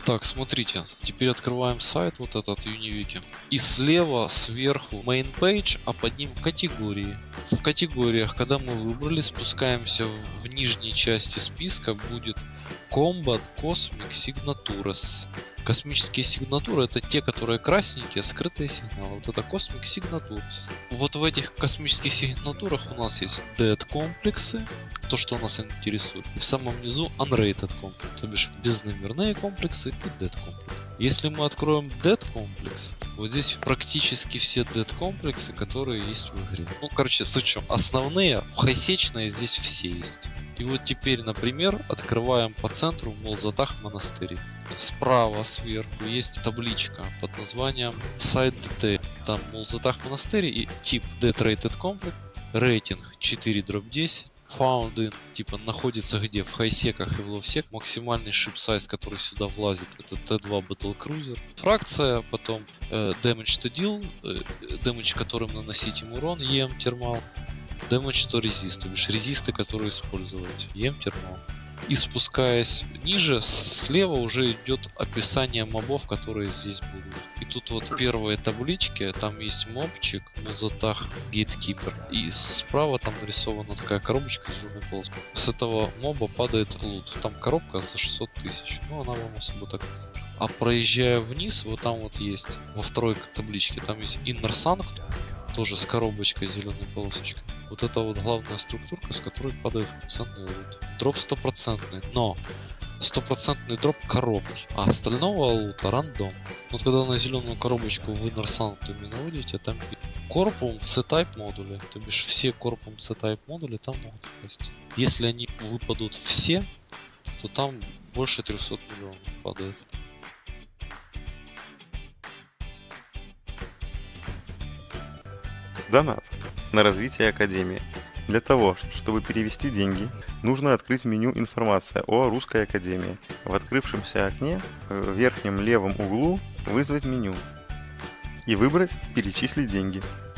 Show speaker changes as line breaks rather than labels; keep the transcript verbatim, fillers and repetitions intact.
Так, смотрите, теперь открываем сайт вот этот Uniwiki. И слева сверху main page, а под ним категории. В категориях, когда мы выбрали, спускаемся в, в нижней части списка, будет Combat Cosmic Signatures. Космические сигнатуры — это те, которые красненькие, скрытые сигналы. Вот это Cosmic Signatures. Вот в этих космических сигнатурах у нас есть Dead комплексы, то, что нас интересует. И в самом низу Unrated комплекс, то бишь безномерные комплексы и Dead комплекс. Если мы откроем Dead комплекс, вот здесь практически все Dead комплексы, которые есть в игре. Ну, короче, с учетом основные, в хайсечные здесь все есть. И вот теперь, например, открываем по центру Молзатах монастырь. Справа сверху есть табличка под названием Site Detail. Там Молзатах монастырь и тип Dead Rated Complex, рейтинг четыре дробь десять. Found in, типа, находится где? В хайсеках и в ловсек. Максимальный ship size, который сюда влазит, это Т два Battle Cruiser. Фракция, потом э, Damage to Deal, э, Damage, которым наносить им урон, E M термал. Damage to Resist, то бишь резисты, которые использовать, E M термал. И спускаясь ниже, слева уже идет описание мобов, которые здесь будут. И тут вот первые таблички, там есть мобчик, Молзатах Гейткипер. И справа там нарисована такая коробочка с зеленой полоской. С этого моба падает лут. Там коробка за шестьсот тысяч. Ну, она вам особо так не нужна. А проезжая вниз, вот там вот есть, во второй табличке, там есть Inner Sanctum, тоже с коробочкой с зеленой полосочкой. Вот это вот главная структурка, с которой падает ценный лут. Дроп стопроцентный, но стопроцентный дроп коробки, а остального лута рандом. Вот когда на зеленую коробочку в Inner Sanctum наводите, там Corpum C-Type модули, то бишь все Corpum C-Type модули там могут попасть. Если они выпадут все, то там больше трехсот миллионов падает.
Донат на развитие Академии. Для того, чтобы перевести деньги, нужно открыть меню «Информация о Русской Академии». В открывшемся окне в верхнем левом углу вызвать меню и выбрать «Перечислить деньги».